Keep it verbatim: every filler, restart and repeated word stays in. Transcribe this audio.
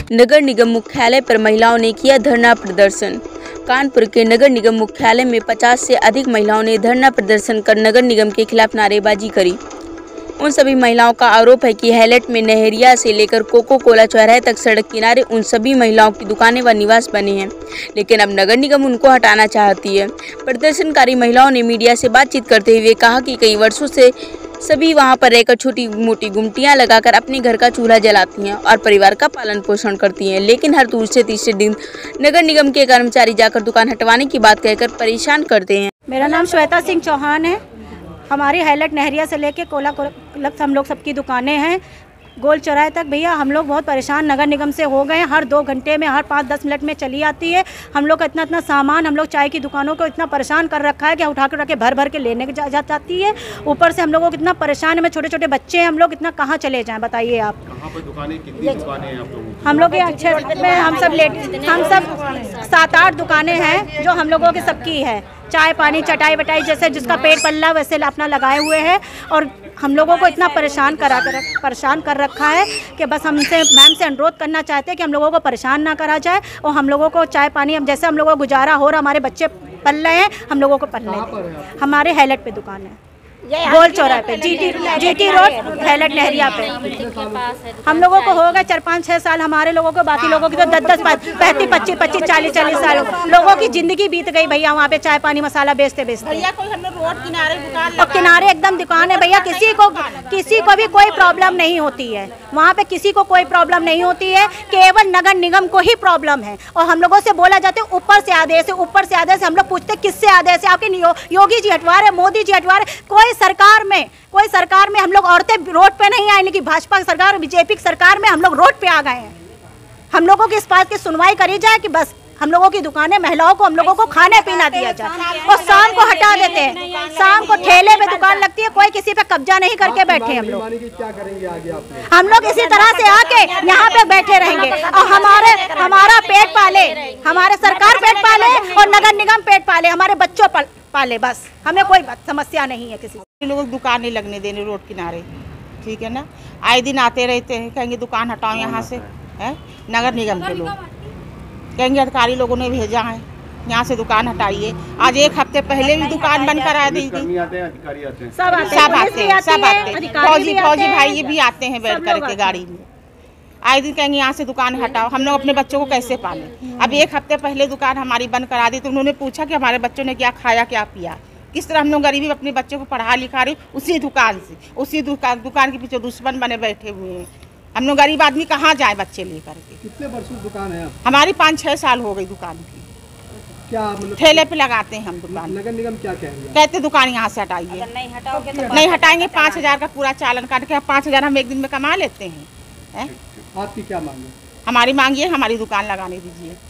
नगर निगम मुख्यालय पर महिलाओं ने किया धरना प्रदर्शन। कानपुर के नगर निगम मुख्यालय में पचास से अधिक महिलाओं ने धरना प्रदर्शन कर नगर निगम के खिलाफ नारेबाजी करी। उन सभी महिलाओं का आरोप है कि हैलेट में नहरिया से लेकर कोको कोला चौराहे तक सड़क किनारे उन सभी महिलाओं की दुकानें व निवास बने हैं, लेकिन अब नगर निगम उनको हटाना चाहती है। प्रदर्शनकारी महिलाओं ने मीडिया से बातचीत करते हुए कहा कि कई वर्षों से सभी वहां पर रहकर छोटी मोटी गुमटियां लगाकर अपने घर का चूल्हा जलाती हैं और परिवार का पालन पोषण करती हैं, लेकिन हर दूसरे तीसरे दिन नगर निगम के कर्मचारी जाकर दुकान हटवाने की बात कहकर परेशान करते हैं। मेरा नाम श्वेता सिंह चौहान है। हमारी हैलेट नहरिया से लेके कोला कोला हम लोग सबकी दुकानें हैं, गोल चौराहे तक भैया हम लोग बहुत परेशान नगर निगम से हो गए हैं। हर दो घंटे में, हर पाँच दस मिनट में चली आती है। हम लोग का इतना इतना सामान, हम लोग चाय की दुकानों को इतना परेशान कर रखा है कि उठा कर रखे भर भर के लेने जा, जा जाती है। ऊपर से हम लोगों को कितना परेशान है, छोटे छोटे बच्चे हैं, हम लोग इतना कहाँ चले जाएं बताइए आप। कहाँ पर दुकानें, कितनी दुकानें हैं आप लोगों की? हम लोग ये क्षेत्र में हम सब लेट हम सब सात आठ दुकानें हैं जो हम लोगों की सबकी है। चाय पानी चटाई वटाई जैसे जिसका पेट पल्ला वैसे अपना लगाए हुए हैं और हम लोगों को इतना परेशान करा कर परेशान कर रखा है कि बस हमसे मैम से अनुरोध करना चाहते हैं कि हम लोगों को परेशान ना करा जाए और हम लोगों को चाय पानी हम जैसे हम लोगों को गुजारा हो रहा, हमारे बच्चे पल रहे हैं, हम लोगों को पलने दें। हमारे हैलेट पे दुकान है, गोल चौराहे पे, जीटी जीटी रोड हैलेट नहरिया पे। हम लोगों को हो गए चार पाँच छः साल, हमारे लोगों को, बाकी लोगों की तो दस दस पैंतीस पच्चीस पच्चीस चालीस चालीस साल लोगों की जिंदगी बीत गई भैया वहाँ पे चाय पानी मसाला बेचते बेचते। रोड किनारे दुकान और किनारे एकदम दुकान है भैया, किसी को किसी को भी कोई प्रॉब्लम नहीं होती है वहाँ पे, किसी को कोई प्रॉब्लम नहीं होती है, केवल नगर निगम को ही प्रॉब्लम है। और हम लोगों से बोला जाता है ऊपर से आदेश है, ऊपर से आदेश। हम लोग पूछते किससे आदेश है? आपके यो, योगी जी हटवा रहे, मोदी जी हटवा रहे, कोई सरकार में कोई सरकार में हम लोग औरतें रोड पे नहीं आए, लेकिन भाजपा सरकार बीजेपी की सरकार में हम लोग रोड पे आ गए हैं। हम लोगों की इस बात की सुनवाई करी जाए कि बस हम लोगों की दुकानें, महिलाओं को हम लोगों को खाने पीना दिया जाए और शाम को हटा देते हैं। शाम को ठेले पे दुकान लगती है, कोई किसी पे कब्जा नहीं करके बैठे। हम लोग क्या करेंगे आगे आप? हम लोग इसी तरह से आके यहाँ पे बैठे रहेंगे और हमारे हमारा पेट पाले, हमारे सरकार पेट पाले और नगर निगम पेट पाले, हमारे बच्चों पाले, बस हमें कोई समस्या नहीं है। किसी लोग दुकान नहीं लगने देने रोड किनारे, ठीक है ना। आए दिन आते रहते हैं, कहेंगे दुकान हटाओ यहाँ से, है नगर निगम के लोग कहेंगे अधिकारी लोगों ने भेजा है यहाँ से दुकान हटाइए। आज एक हफ्ते पहले भी दुकान बंद करा दी थी। अधिकारी आते हैं, सब आते सब आते हैं, सब आते हैं, फौजी फौजी भाई ये भी आते हैं बैठ करके गाड़ी में। आए दिन कहेंगे यहाँ से दुकान हटाओ, हम लोग अपने बच्चों को कैसे पालें? अब एक हफ्ते पहले दुकान हमारी बंद करा दी तो उन्होंने पूछा कि हमारे बच्चों ने क्या खाया क्या पिया, किस तरह हम लोग गरीबी में अपने बच्चों को पढ़ा लिखा रहे उसी दुकान से, उसी दुकान दुकान के पीछे दुश्मन बने बैठे हुए हैं। हम लोग गरीब आदमी कहाँ जाए बच्चे लेकर के? कितने वर्षों से दुकान है? हमारी पाँच छः साल हो गई दुकान की। क्या मतलब ठेले पे लगाते हैं हम दुकान। नगर निगम क्या कहेंगे? कहते दुकान यहाँ से हटाइए, नहीं हटाओगे तो नहीं हटाएंगे। पाँच हजार का पूरा चालन काट के पाँच हजार हम एक दिन में कमा लेते हैं। आपकी क्या मांग है? हमारी मांग ये हमारी दुकान लगाने दीजिए।